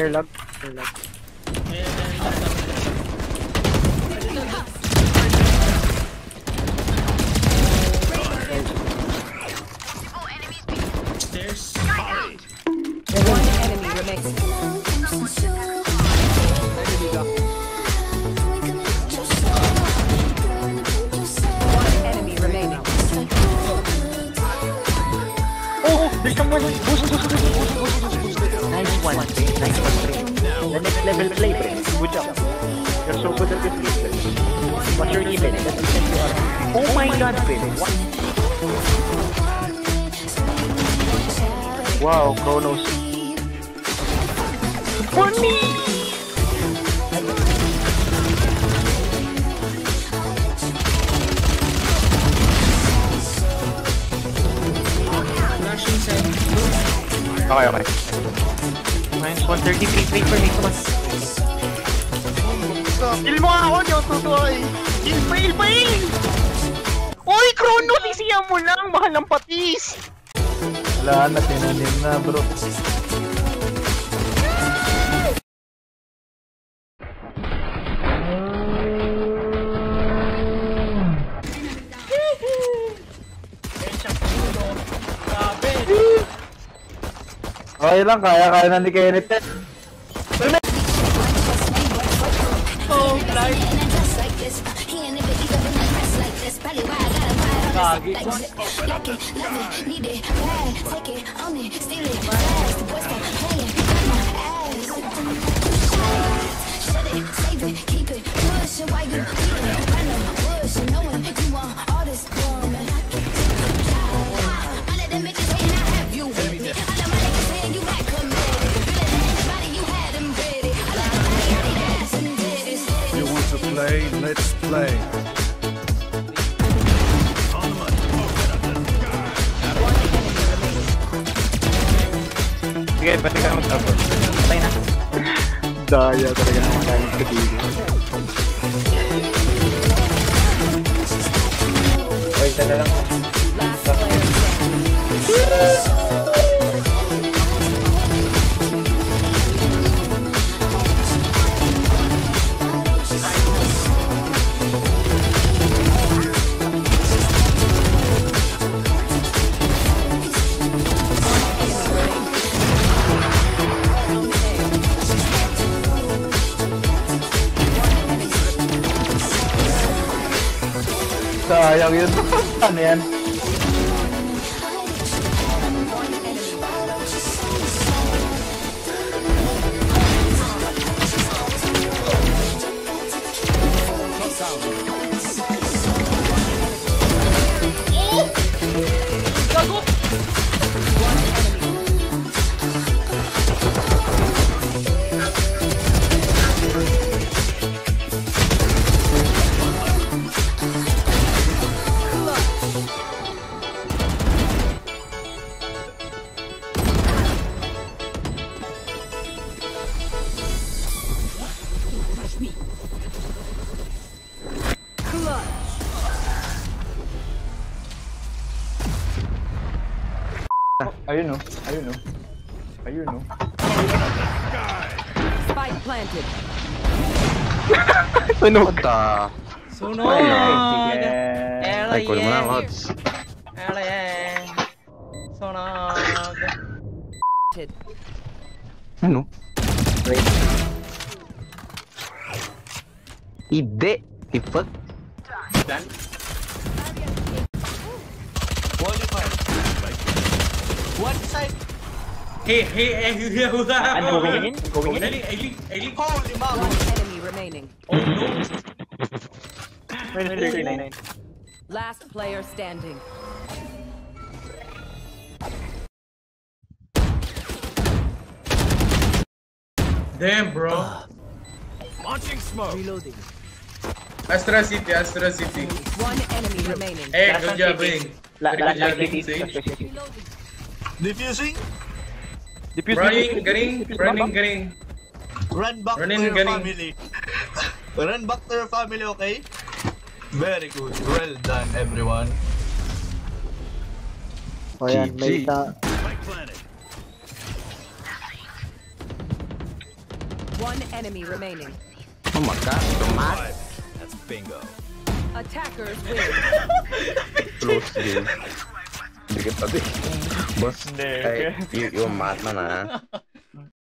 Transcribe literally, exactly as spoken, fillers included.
lag. Air lag. There's one enemy remains. One enemy remaining. Oh, there's someone. Boost, boost, boost, boost, boost, boost, boost. Nice one, nice one, Prince. The next level play, Prince. Good job. You're so good at this game. What's your even? Oh my God, Prince. What? Wow, Crownoss. Funny! Okay, okay. Minus one thirty-three, wait for me, come on. Kill mo ako, di ako tutuwa eh. Kill, fail, fail! Uy, Crownoss, isiya mo lang, mahal ng patis! Wala na, tinanim na bro. Okay lang, kaya-kaya na ni Kenneth. Oh, life! Gagi. You want to play? Let's play. Sige, pwede ka mag-tapos. Patay na. Daya talaga naman tayo ng katigil. Uy, isa na lang. Sayang yun. Ano yan? Ayun no, ayun no, ayun no. Spike planted. Sunog. Sunog! Ay, kulo mo lang, Hots. Sunog! Ano? Wait. Hindi. Ipag. Dan? One side. Hey, hey, hey, hey, who's that? I'm going in. Going in. Ellie, Ellie, Ellie. Holy One enemy remaining. Oh no. Minus thirty-nine. Last player standing. Damn, bro. Launching smoke. Reloading. Astra City, Astra City. One enemy remaining. Hey, good job, Bing. Good job, Bing. Diffusing. Running, garing, running, garing. Run back Running, to your garing. family. Run back to your family, okay? Very good. Well done, everyone. O yan, may isa. One enemy remaining. Oh my god, tomat. That's bingo. Attackers win. Close game. Dikit tadi. Bos, Hindi. eh, y- yung mat na na.